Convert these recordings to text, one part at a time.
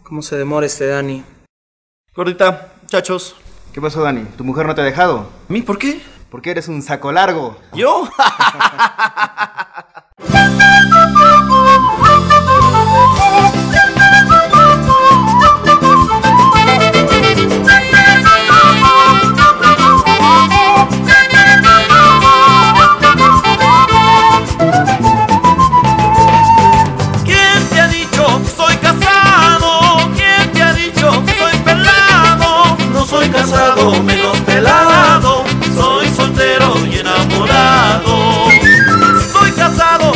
¿Cómo se demora este Dani? Gordita, muchachos. ¿Qué pasó, Dani? ¿Tu mujer no te ha dejado? ¿A mí? ¿Por qué? Porque eres un saco largo. ¿Yo? ¿Quién te ha dicho que soy casado? ¿Quién te ha dicho que soy pelado? No soy casado, menos pelado. Soy soltero y enamorado. Soy casado,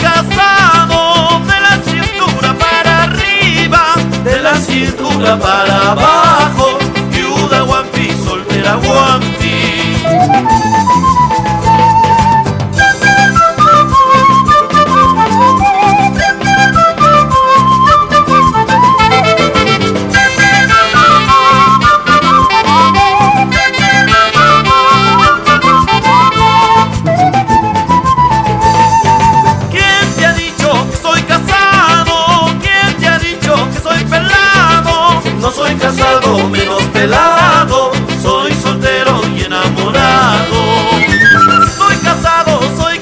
de la cintura para arriba, de la cintura para abajo. Viuda guampi, soltera guampi. Casado, menos pelado, soy soltero y enamorado. Soy casado,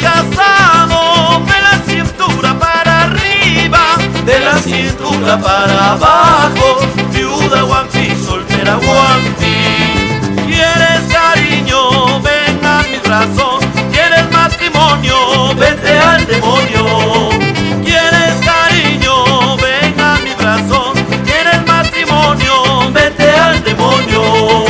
de la cintura para arriba, de la cintura para abajo. Viuda guampi, soltera guampi. ¿Quieres cariño? Ven a mis brazos. ¿Quieres matrimonio? Vete al demonio. ¿Quieres cariño? Ven a mis brazos. ¿Quieres matrimonio? Vete al demonio.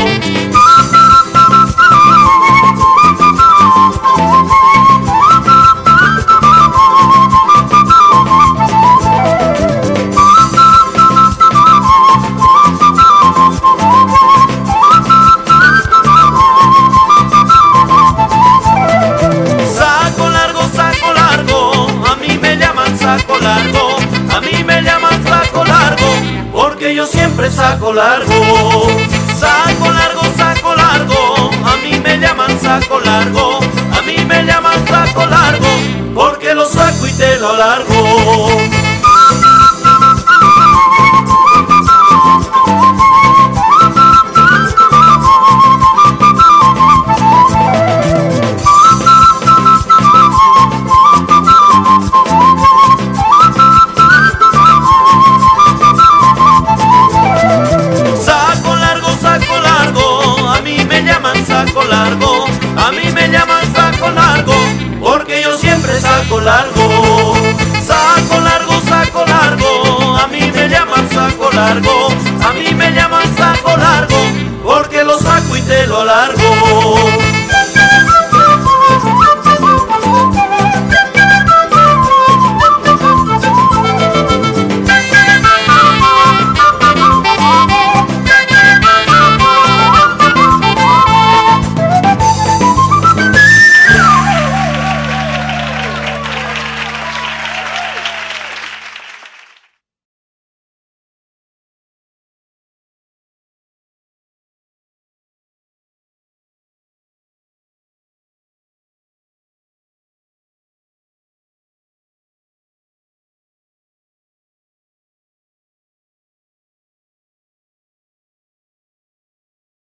Saco largo, a mí me llaman saco largo, a mí me llaman saco largo, porque yo siempre saco largo. Saco largo, a mí me llaman saco largo, a mí me llaman saco largo, porque lo saco y te lo largo. Saco largo, a mí me llaman saco largo, porque yo siempre saco largo. Saco largo, a mí me llaman saco largo, a mí me llaman saco largo, porque lo saco y te lo largo.